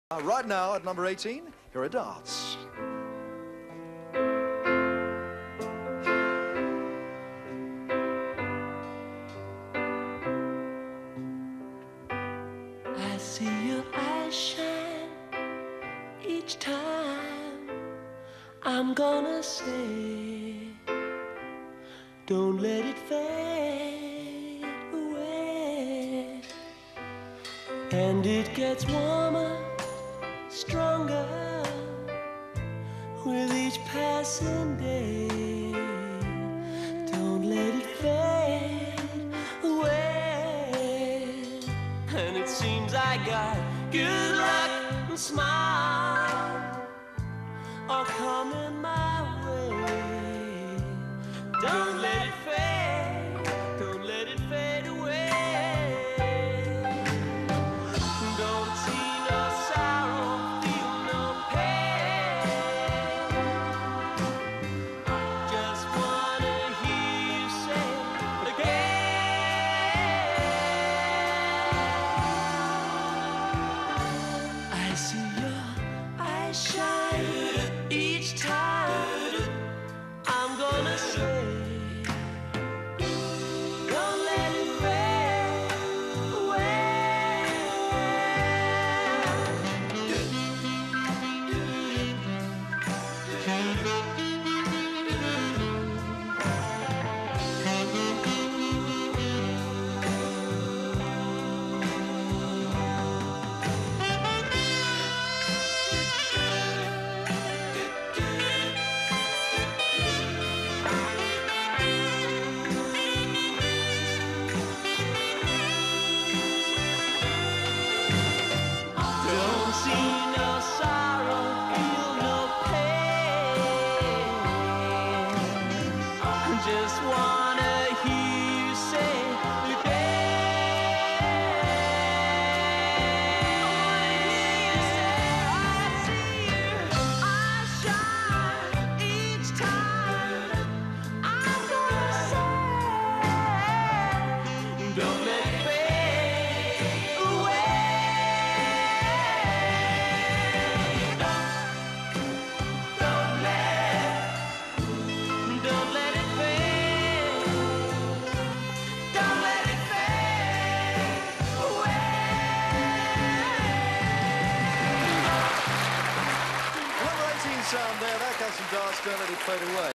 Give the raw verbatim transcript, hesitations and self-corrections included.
Uh, right now at number eighteen, here are darts. I see your eyes shine each time I'm gonna say, don't let it fade away. And it gets warmer, stronger with each passing day. Don't let it fade away. And it seems I got good luck and smile are coming my way. Don't let it fade, don't let it fade away. Don't see no sorrow, feel no pain. Just wanna hear you say again. I see your eyes shine each time I'm gonna say, don't let it fade away. Don't see no sorrow, feel no pain. Just wanna hear you say again. I see your eyes shine each time I'm gonna say, don't let it fade away. Don't let it fade. Don't let it fade away. Number eighteen sound there, that got some darts, don't let it fade away.